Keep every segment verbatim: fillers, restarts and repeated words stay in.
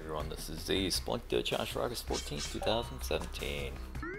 everyone, this is Z, Splunk Dutch on August fourteenth, two thousand seventeen.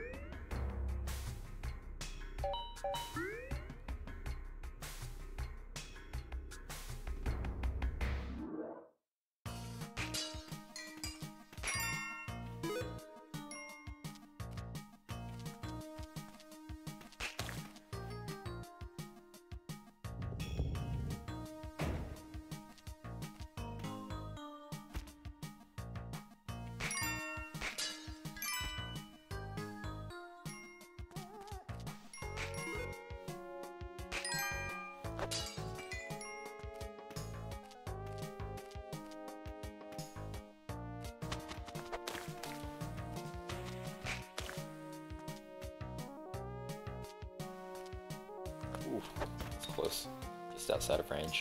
Ooh, it's close. Just outside of range.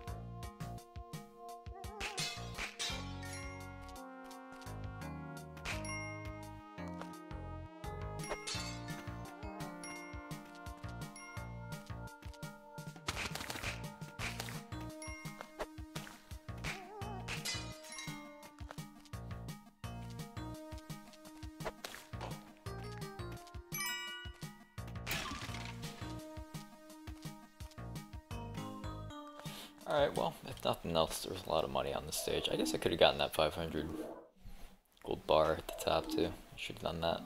Alright, well, if nothing else, there was a lot of money on this stage. I guess I could have gotten that five hundred gold bar at the top too. I should have done that.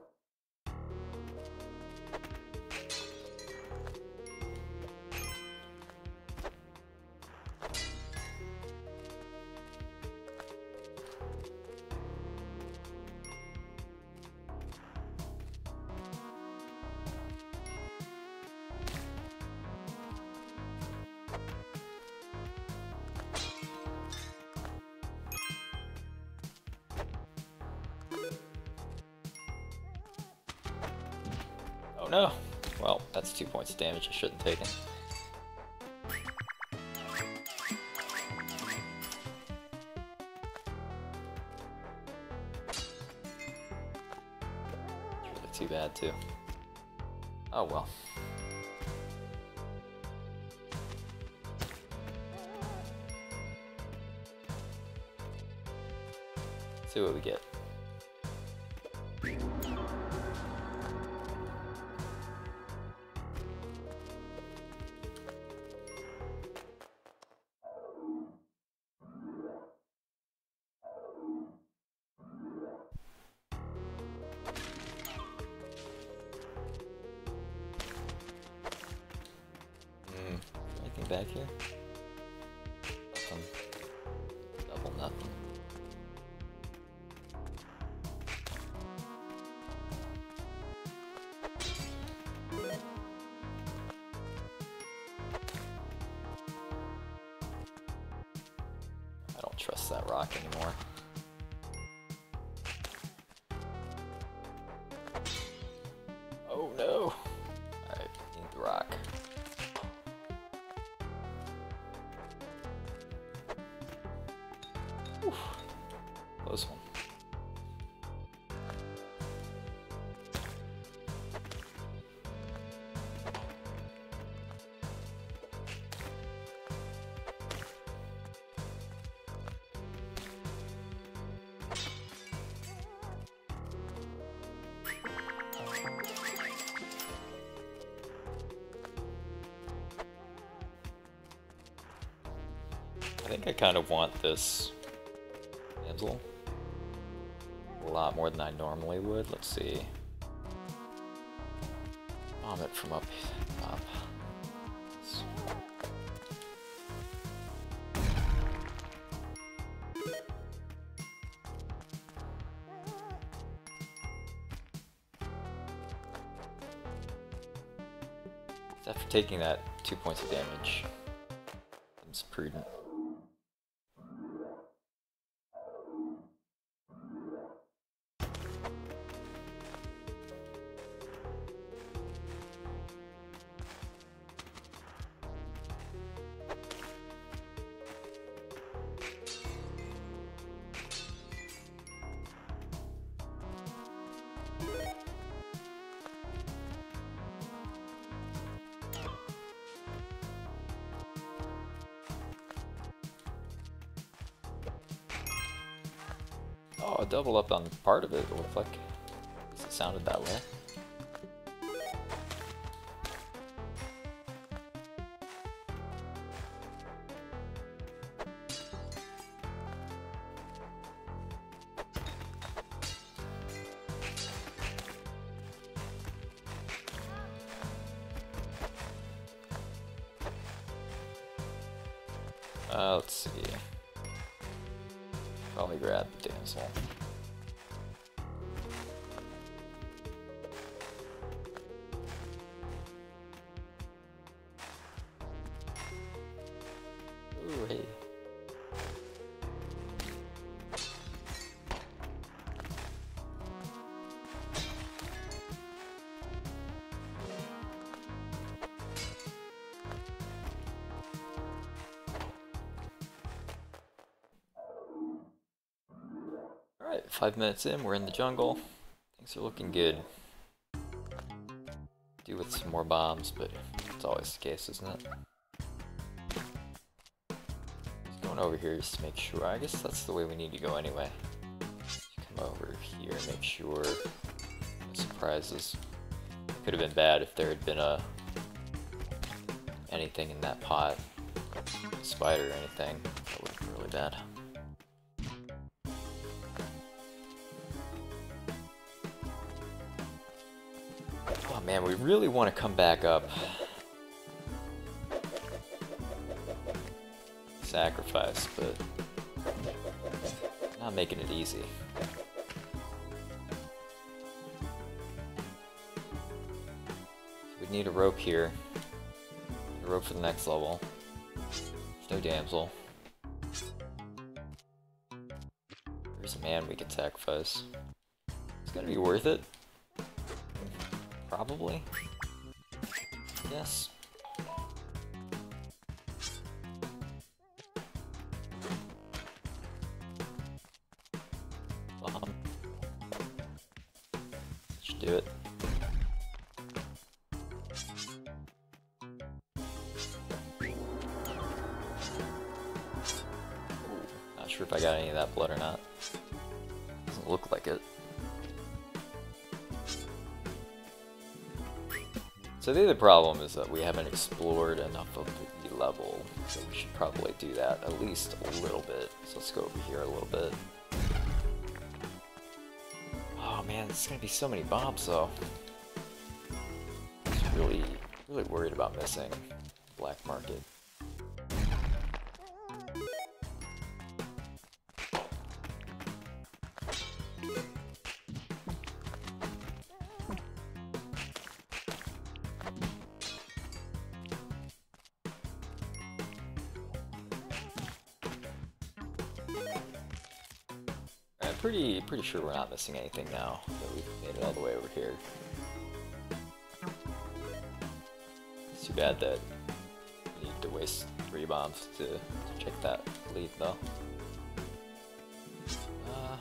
Oh no! Well, that's two points of damage I shouldn't have taken. It's really too bad too. Oh well. Let's see what we get. Back here? Nothing. Double nothing. I don't trust that rock anymore. Oh no! Alright, need the rock. Oof. Close one. I think I kind of want this Damsel a lot more than I normally would. Let's see. Bomb it from up top. After taking that two points of damage, it's prudent. Oh, double up on part of it, it looked like. It sounded that way. Uh, let's see. Probably grab the damsel. Ooh, hey. Alright, five minutes in, we're in the jungle. Things are looking good. Do with some more bombs, but it's always the case, isn't it? Just going over here just to make sure. I guess that's the way we need to go anyway. Come over here and make sure. No surprises. It could have been bad if there had been a anything in that pot. A spider or anything. That would have been really bad. Oh man, we really want to come back up. Sacrifice, but not making it easy. We need a rope here. A rope for the next level. There's no damsel. There's a man we can sacrifice. It's gonna be worth it. Probably. Yes. Um, should do it. Ooh, not sure if I got any of that blood or not. Doesn't look like it. So the other problem is that we haven't explored enough of the level, so we should probably do that at least a little bit. So let's go over here a little bit. Oh man, there's gonna be so many bombs though. I'm just really, really worried about missing black market. Pretty, pretty sure we're not missing anything now that we've made it all the way over here. It's too bad that we need to waste three bombs to, to check that lead though. Uh,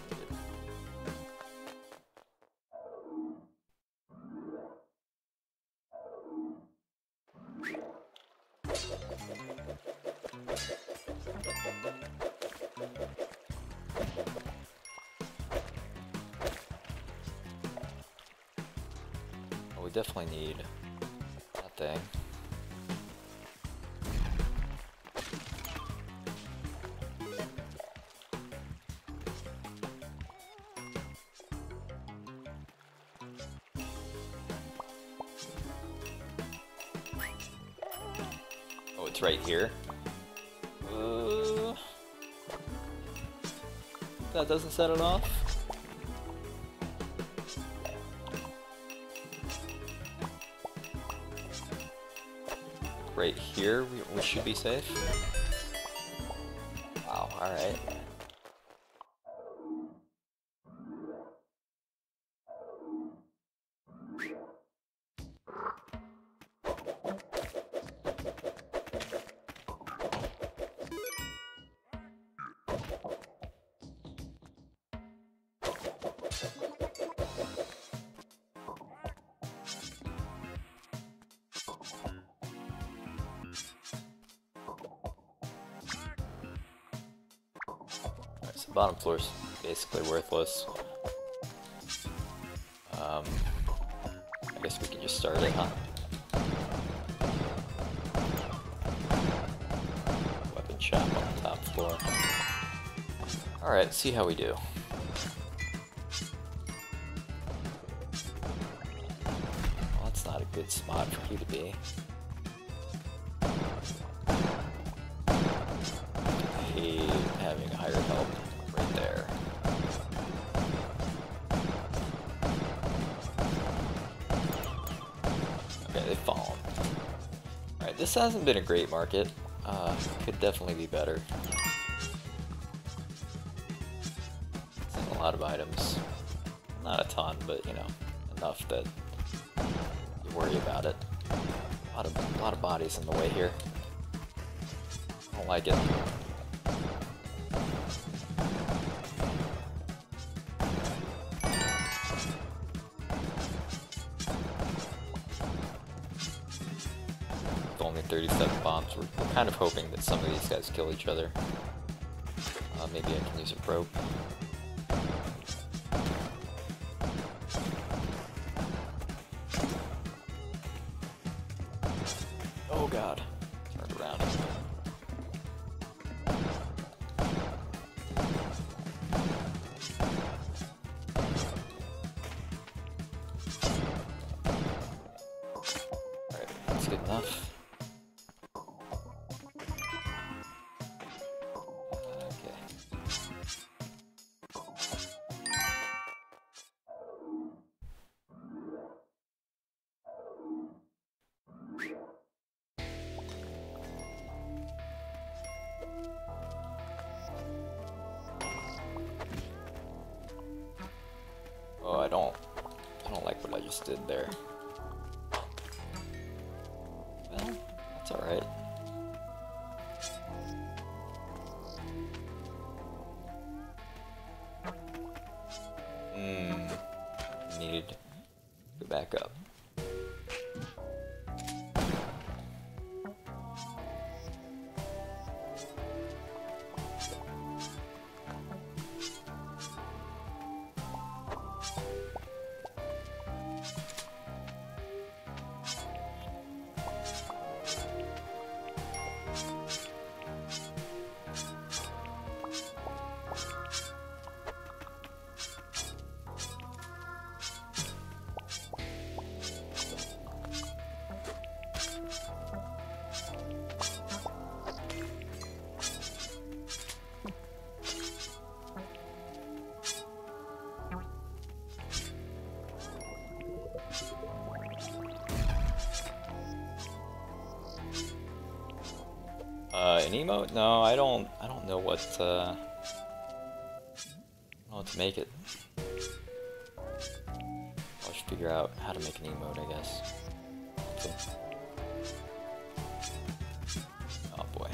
we definitely need that thing. Oh, it's right here. Uh, that doesn't set it off. Right here, we, we should be safe. Wow, alright. Bottom floors. basically worthless. Um, I guess we can just start it, huh? Weapon shop on the top floor. Alright, see how we do. Well, that's not a good spot for you to be. I hate having hired help right there. Okay, they've fallen. Alright, this hasn't been a great market. Uh, could definitely be better. It's a lot of items. Not a ton, but you know, enough that you worry about it. A lot of, a lot of bodies in the way here. I don't like it. With only thirty-seven bombs, we're, we're kind of hoping that some of these guys kill each other. Uh, maybe I can use a rope. Oh god. Turned around. Alright, that's good enough. Oh, I don't, I don't like what I just did there. Well, that's alright. Hmm, need to go back up. Uh, an emote? No, I don't. I don't know what. Uh, I don't know what to make it. I'll just figure out how to make an emote, I guess. Okay. Oh boy.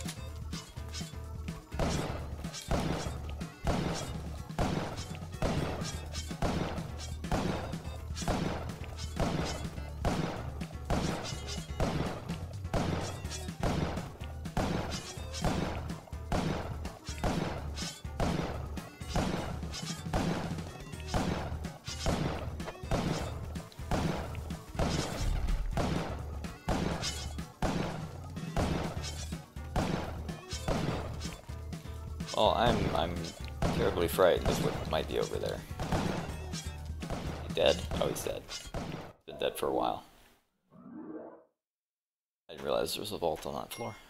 Well, I'm I'm terribly frightened of what might be over there. He dead? Oh, he's dead. Been dead for a while. I didn't realize there was a vault on that floor.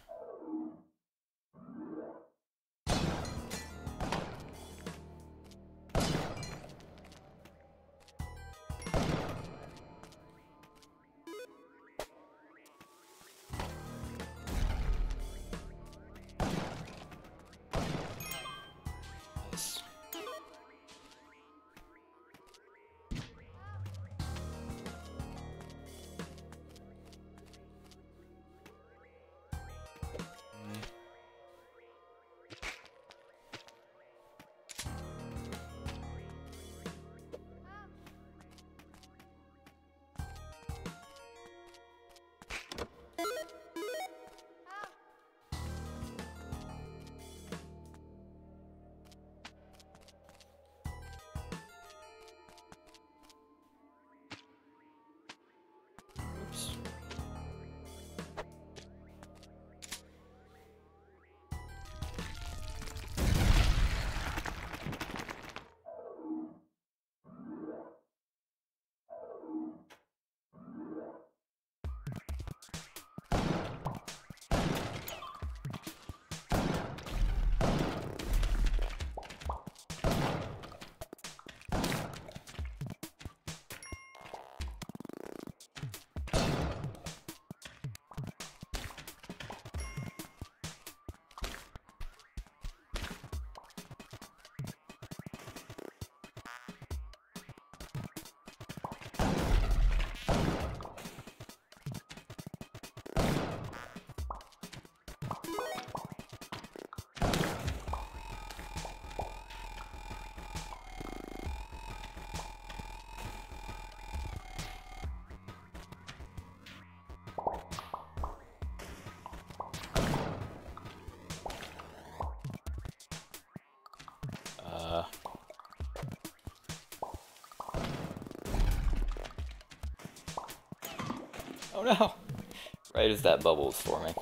Oh no! Right as that bubble was forming.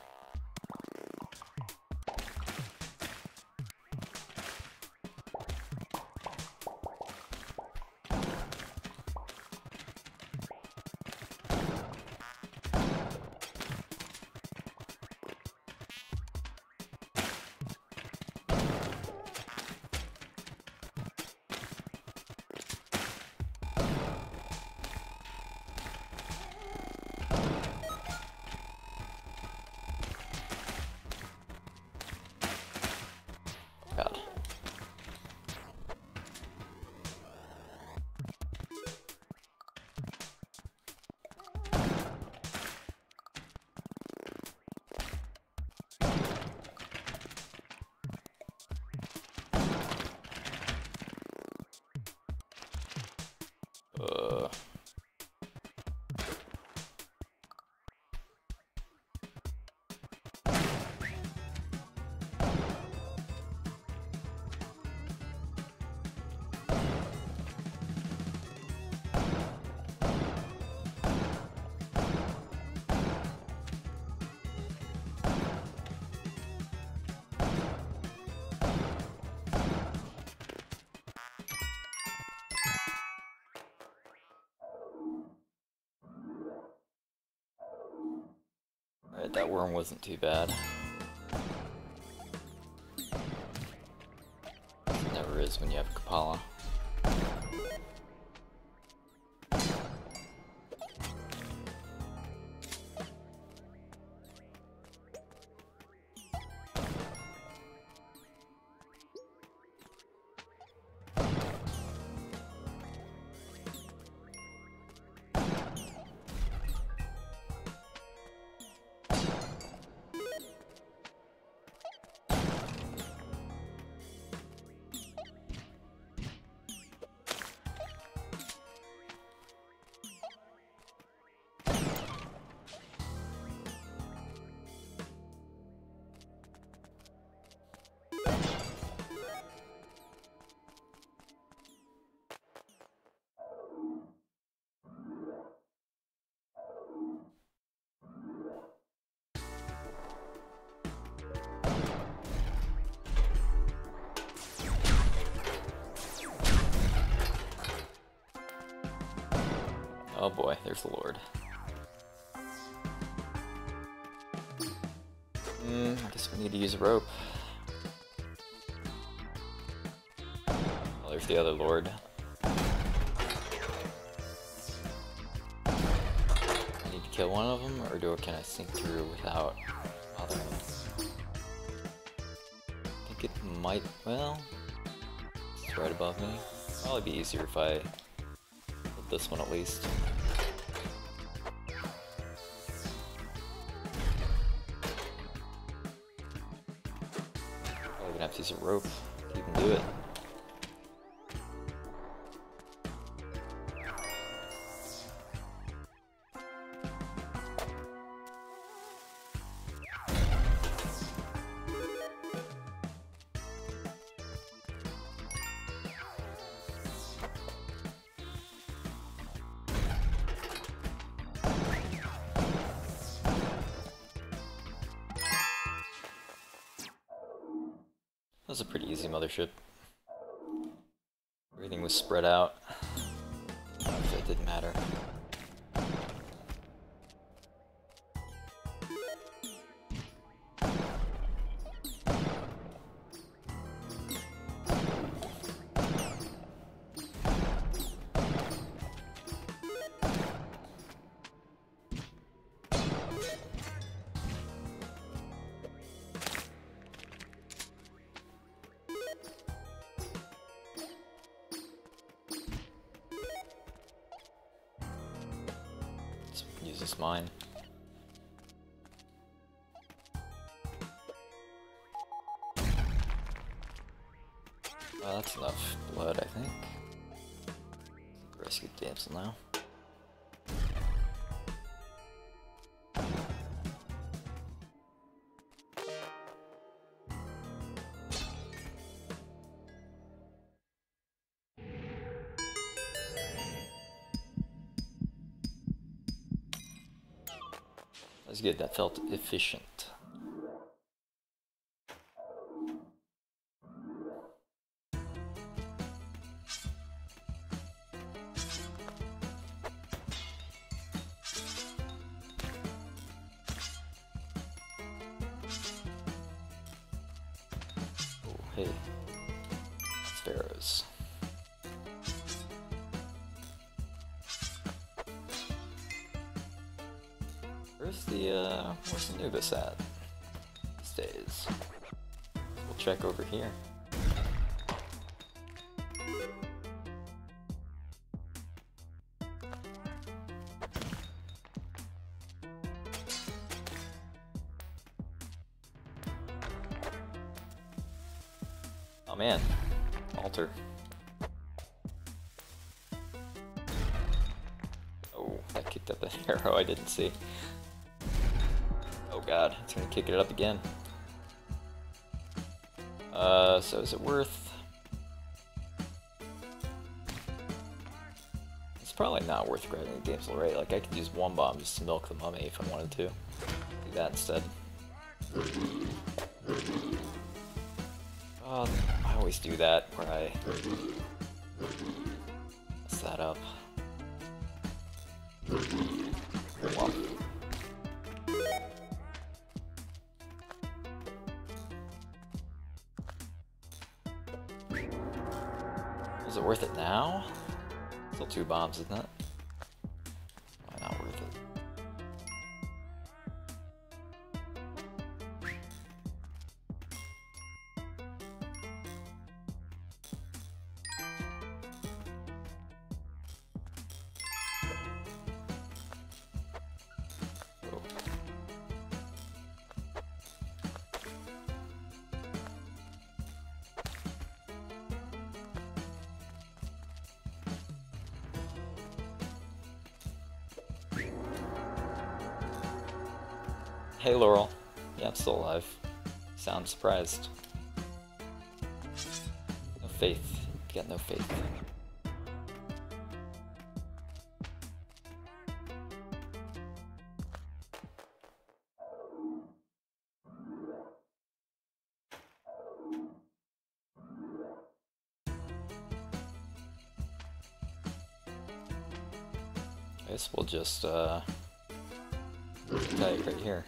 God. Uh. Alright, that worm wasn't too bad. It never is when you have Kapala. Oh boy, there's the Lord. Hmm, I guess we need to use a rope. Oh, there's the other Lord. I need to kill one of them, or do can I sneak through without bothering them? I think it might, well, it's right above me. Probably be easier if I hit this one at least. Probably gonna have to use a rope to even do it. That was a pretty easy mothership. Everything was spread out. So it didn't matter. Use this mine. Well, that's enough blood, I think. Rescue damsel now. That's good, that felt efficient. Oh, hey. Sparrows. Where's the, uh, where's Anubis at these days? We'll check over here. Oh man, altar. Oh, I kicked up an arrow I didn't see. Oh god, it's gonna kick it up again. Uh, so is it worth... It's probably not worth grabbing the Damsel Ray. Like, I could use one bomb just to milk the mummy if I wanted to. Do that instead. Oh, I always do that, where I mess that up. Well. Is it worth it now? Still two bombs, isn't it? Why not worth it? Oh. Hey Laurel. Yeah, I'm still alive. Sound surprised. No faith. You got no faith. I guess we'll just uh tie it right here.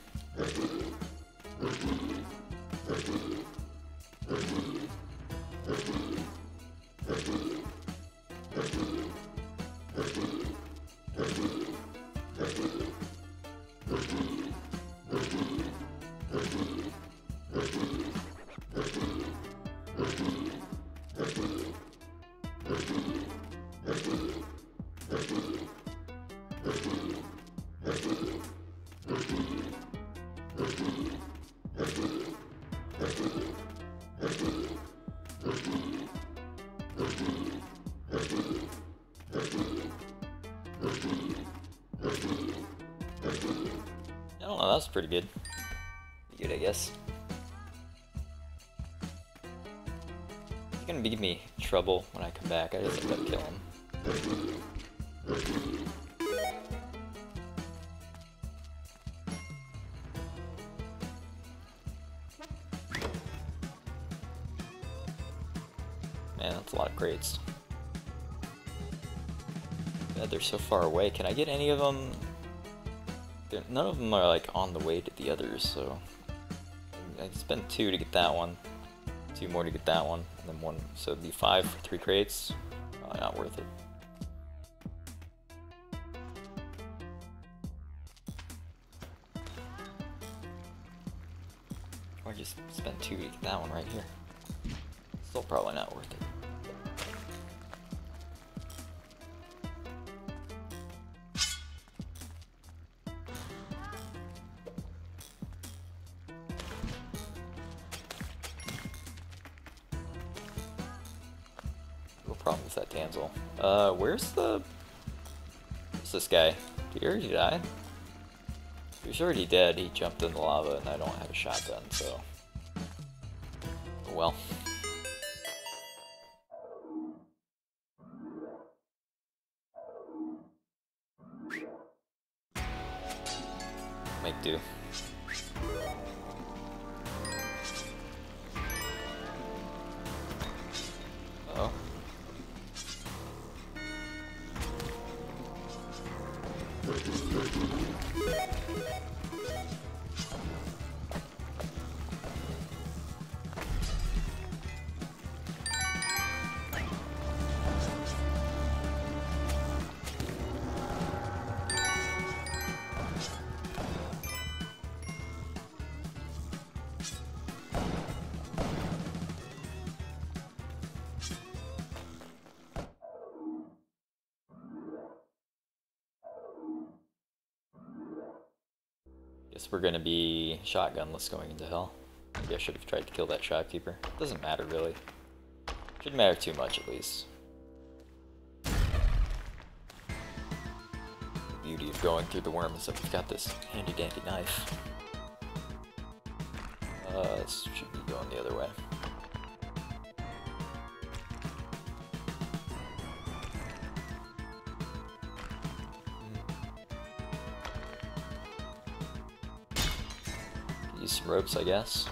I don't know, that was pretty good. Pretty good, I guess. He's gonna give me trouble when I come back. I just end up killing him. Man, that's a lot of crates. God, they're so far away. Can I get any of them? They're, none of them are like on the way to the others, so I spent two to get that one, two more to get that one, and then one, so it'd be five for three crates. Probably not worth it. Or just spend two to get that one right here. Still probably not worth it. No problem with that damsel. Uh, where's the... Where's this guy? Did he already die? He's already dead. He jumped in the lava and I don't have a shotgun, so... Oh well. Make might do. Uh-oh. Guess we're gonna be shotgunless going into hell. Maybe I should have tried to kill that shopkeeper. Doesn't matter really. Shouldn't matter too much at least. The beauty of going through the worm is that we've got this handy dandy knife. Uh, this should be going the other way. Use some ropes, I guess.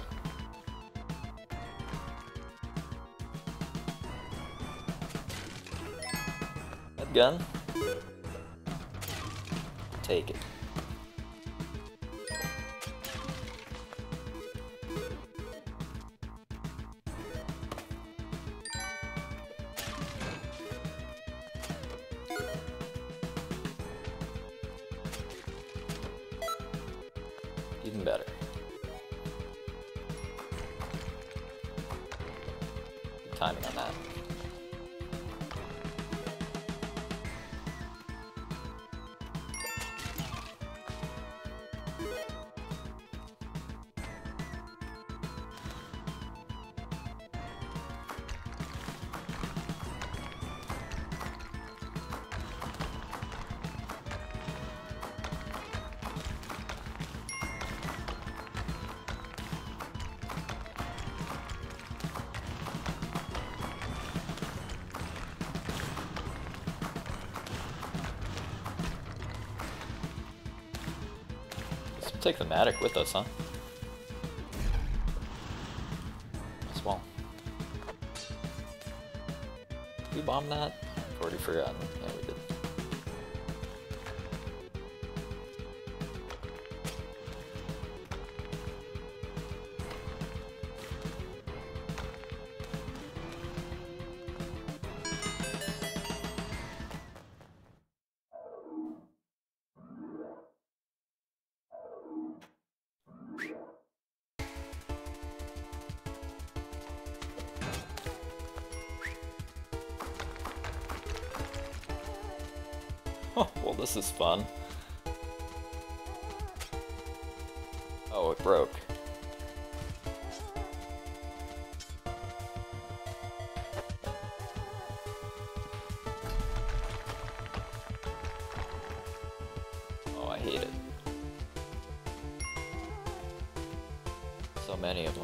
That gun. Take it. Even better. Good timing on that. Take the Matic with us, huh? As well. Did we bomb that? I've already forgotten. Yeah, we did. Oh, well, this is fun. Oh, it broke. Oh, I hate it. So many of them.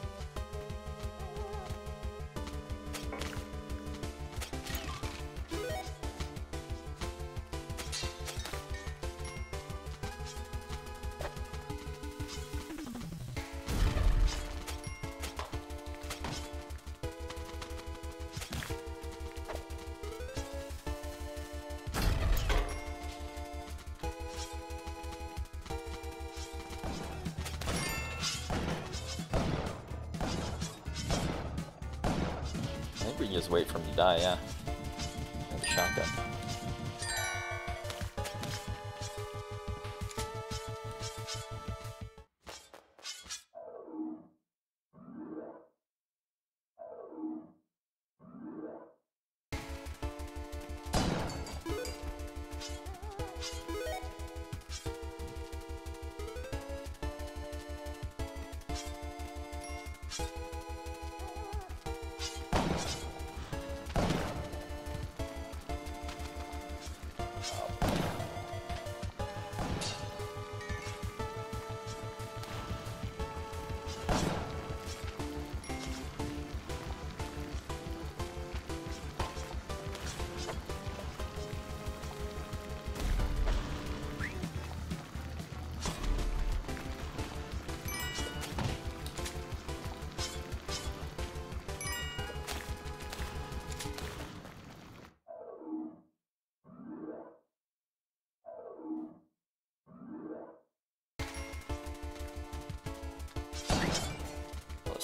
We can just wait for him to die, yeah. And the shotgun.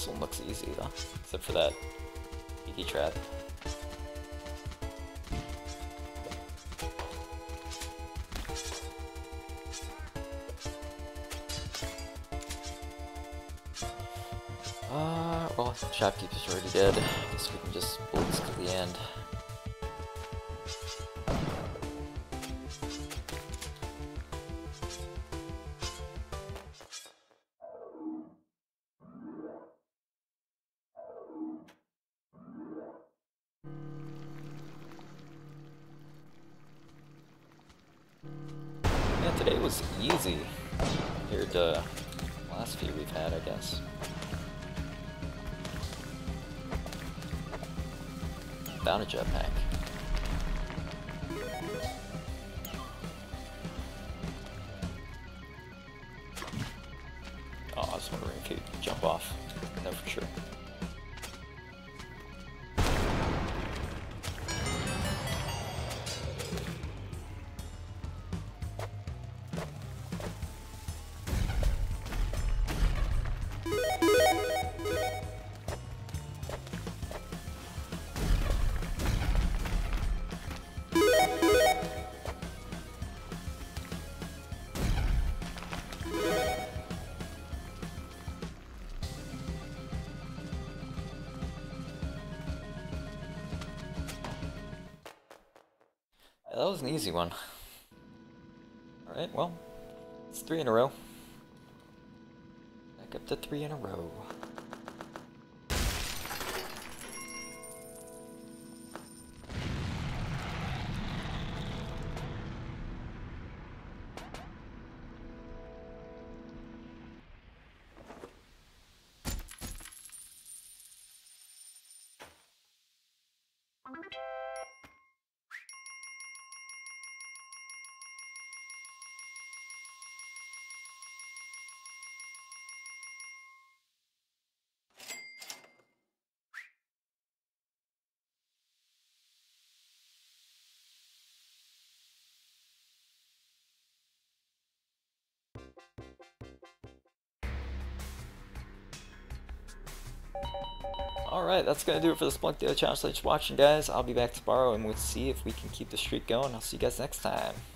This one looks easy though, except for that P T trap. Uh, well, the shopkeeper's already dead. I guess we can just blitz to the end. Yeah, today was easy compared to the last few we've had, I guess. Found a jetpack. Oh, I was wondering if he'd jump off. No, for sure. Yeah, that was an easy one. Alright, well, it's three in a row. Back up to three in a row. Alright, that's gonna do it for the Spelunk Daily Challenge. Thanks for watching, guys. I'll be back tomorrow and we'll see if we can keep the streak going. I'll see you guys next time.